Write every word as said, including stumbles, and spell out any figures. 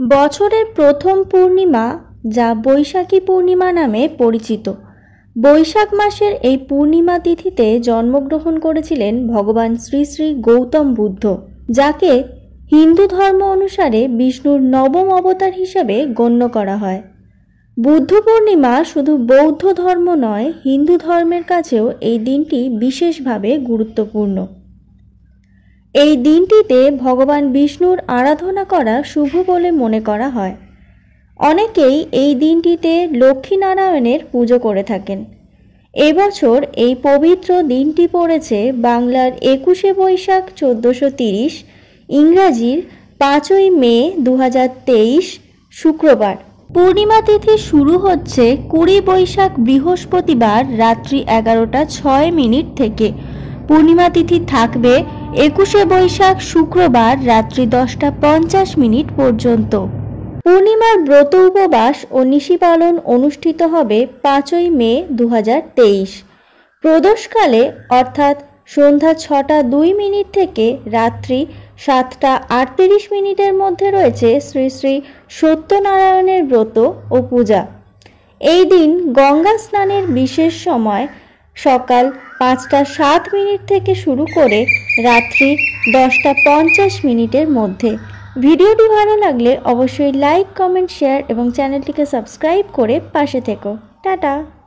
বছরের প্রথম পূর্ণিমা যা বৈশাখী পূর্ণিমা নামে পরিচিত। বৈশাখ মাসের এই পূর্ণিমা তিথিতে জন্মগ্রহণ করেছিলেন ভগবান শ্রী শ্রী গৌতম বুদ্ধ, যাকে হিন্দু ধর্ম অনুসারে বিষ্ণুর নবম অবতার হিসেবে গণ্য করা হয়। বুদ্ধ পূর্ণিমা শুধু বৌদ্ধ ধর্ম নয়, হিন্দু ধর্মের কাছেও এই দিনটি বিশেষভাবে গুরুত্বপূর্ণ। এই দিনটিতে ভগবান বিষ্ণুর আরাধনা করা শুভ বলে মনে করা হয়। অনেকেই এই দিনটিতে লক্ষ্মীনারায়ণের পুজো করে থাকেন। এবছর এই পবিত্র দিনটি পড়েছে বাংলার একুশে বৈশাখ চোদ্দোশো তিরিশ, ইংরাজির পাঁচই মে দু হাজার তেইশ শুক্রবার। পূর্ণিমা তিথি শুরু হচ্ছে কুড়ি বৈশাখ বৃহস্পতিবার রাত্রি এগারোটা ছয় মিনিট থেকে। পূর্ণিমা তিথি থাকবে একুশে বৈশাখ শুক্রবার রাত্রি দশটা পঞ্চাশ মিনিট পর্যন্ত। পূর্ণিমার ব্রত উপবাস ও নিশি পালন অনুষ্ঠিত হবে পাঁচই মে দু হাজার তেইশ। প্রদোষকালে অর্থাৎ সন্ধ্যা ছটা দুই মিনিট থেকে রাত্রি সাতটা আটত্রিশ মিনিটের মধ্যে রয়েছে শ্রী শ্রী সত্যনারায়ণের ব্রত ও পূজা। এই দিন গঙ্গা স্নানের বিশেষ সময় সকাল পাঁচটা সাত মিনিট থেকে শুরু করে রাত্রি দশটা পঞ্চাশ মিনিটের মধ্যে। ভিডিওটি ভালো লাগলে অবশ্যই লাইক, কমেন্ট, শেয়ার এবং চ্যানেলটিকে সাবস্ক্রাইব করে পাশে থেকো। টাটা।